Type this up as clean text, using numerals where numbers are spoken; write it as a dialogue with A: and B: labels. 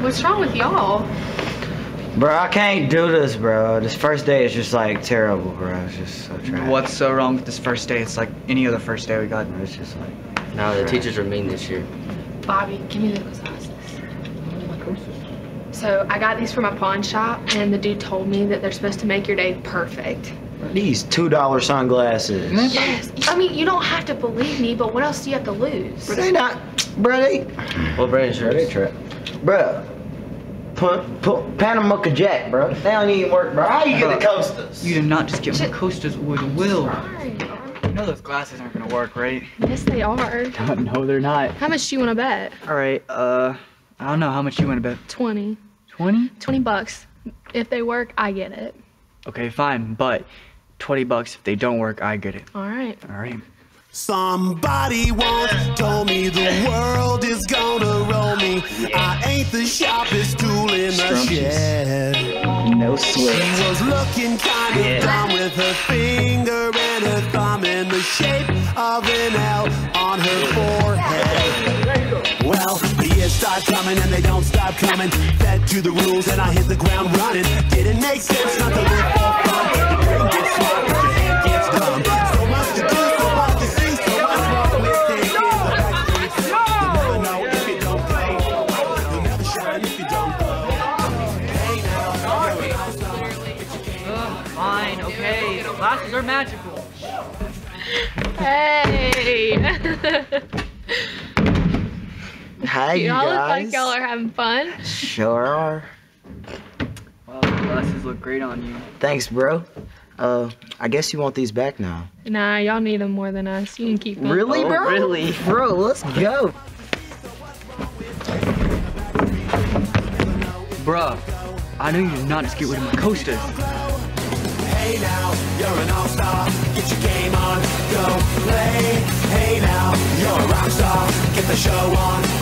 A: What's wrong with y'all?
B: Bro, I can't do this, bro. This first day is just like terrible, bro. It's just so trash.
C: What's so wrong with this first day? It's like any other first day we got.
B: It's just like...
D: No, the teachers are mean this year.
A: Bobby, give me those glasses. So I got these from a pawn shop, and the dude told me that they're supposed to make your day perfect.
B: These $2 sunglasses.
A: Yes. I mean, you don't have to believe me, but what else do you have to lose?
B: But they not... Bro, they...
D: What brand
B: Bro, they
D: shirts?
B: trap. Bro. Panama Jack, bro. They don't even work, bro. How you get the coasters?
C: You did not just get my coasters with a will.
A: Sorry.
C: You know those glasses aren't gonna work, right?
A: Yes, they are.
C: No, they're not.
A: How much do you want to bet?
C: All right, I don't know. How much you want to bet?
A: 20.
C: 20?
A: 20 bucks. If they work, I get it.
C: Okay, fine, but 20 bucks if they don't work, I get it.
A: All right.
C: All right.
E: Somebody once told me the world is gonna roll me. I ain't the sharpest tool in the shed.
B: No
E: She
B: sweat.
E: was looking kind of dumb with her finger and her thumb in the shape of an L on her forehead. Well, the years start coming and they don't stop coming. Fed to the rules and I hit the ground running. Didn't make sense not to live for fun. Your brain gets smart, but your head gets dumb. So much to do, so much to see, so much wrong with taking the back streets. You'll never know if you don't play. You'll never shine if you don't glow. Hey now, you're an all-star.
C: Fine, okay. The glasses are magical.
A: Hey!
B: Hi, you
A: Y'all look
B: guys.
A: like y'all are having fun.
B: Sure are.
C: Wow, the glasses look great on you.
B: Thanks, bro. I guess you want these back now.
A: Nah, y'all need them more than us. You can keep them.
B: Really,
C: Oh,
B: bro?
C: really?
B: Bro, let's go.
C: Bruh, I know you did not just get rid of my coasters.
E: Hey now, you're an all-star. Get your game on, go play. Hey now, you're a rock star. Get the show on.